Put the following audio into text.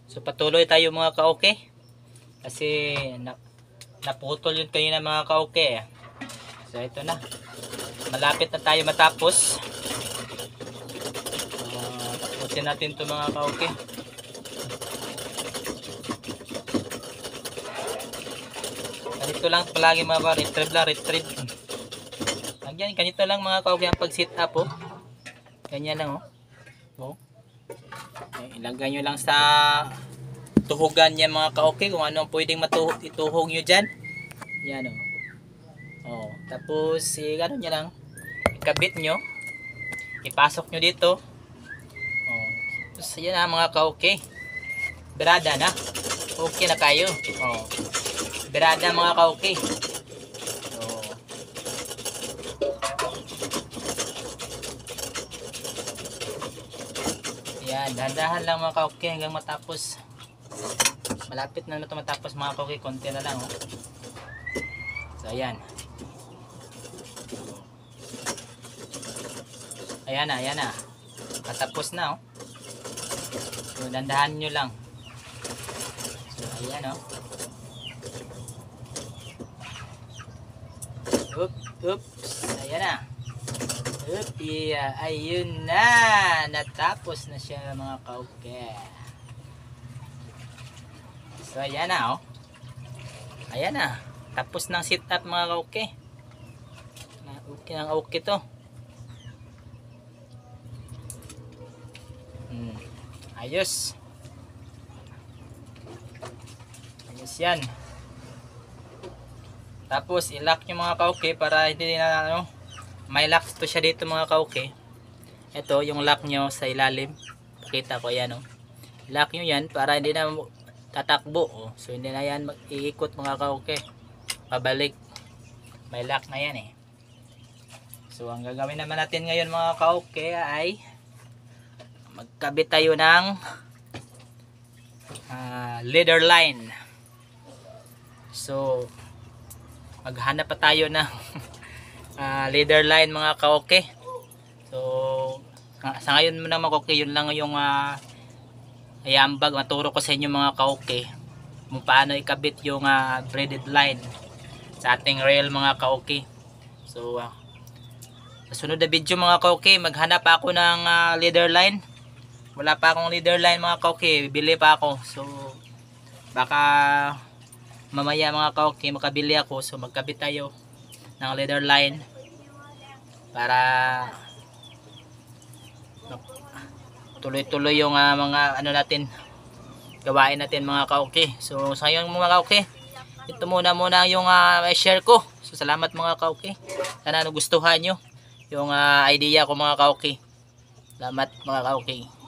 So patuloy tayo mga ka-okay. Kasi naputol yun kanina mga ka-okay. So ito na. Malapit na tayo matapos. Tapusin natin ito mga ka-okay. Ganito lang palagi mga ka, retrieve. Ganyan, ganito lang mga ka-okay ang pag-sit up oh. Ganyan lang oh. Oh. Ilagay nyo lang sa tuhugan yan mga ka-okay kung ano ang pwedeng ituhog nyo dyan. Yan o. Oh. Tapos gano'n nyo lang. Ikabit nyo. Ipasok nyo dito. Oh. Tapos yan na mga ka-okay. Berada na. Okay na kayo. Oh. Berada mga ka-okay. Yan, dahan-dahan lang mga ka-okay hanggang matapos. Malapit na ito matapos mga ka-okay, konti na lang oh. So ayan. Ayan na. Patapos na oh. So dahan-dahan nyo lang. So ayan oh. Oops. Ayan na. Yeah, ayun na, natapos na siya mga ka-okay. So ayan na oh. Ayan na, tapos ng sit up mga ka-okay. Okay nang okay to. Ayos. Ayos yan. Tapos i-lock nyo mga ka-okay para hindi na ano. May lock to siya dito mga ka-okay. Ito yung lock nyo sa ilalim. Pakita ko yan oh. Lock nyo yan para hindi na tatakbo oh. So hindi na yan iikot mga ka-okay. Pabalik. May lock na yan eh. So ang gagawin naman natin ngayon mga ka-okay ay magkabit tayo ng leader line. So maghanap pa tayo ng leader line mga ka-okay. So sa ngayon muna mga ka-okay, yun lang yung ayambag maturo ko sa inyo mga ka-okay kung paano ikabit yung braided line sa ating rail mga ka-okay. So sa sunod na video mga ka-okay, maghanap ako ng leader line. Wala pa akong leader line mga ka-okay, bibili pa ako. So baka mamaya mga ka-okay makabili ako. So magkabit tayo ng leader line para tuloy-tuloy yung mga ano natin, gawain natin mga ka-okay. So sa ngayon mga ka-okay, ito muna yung share ko. So salamat mga ka-okay, sana nagustuhan nyo yung idea ko mga ka-okay. Salamat mga ka-okay.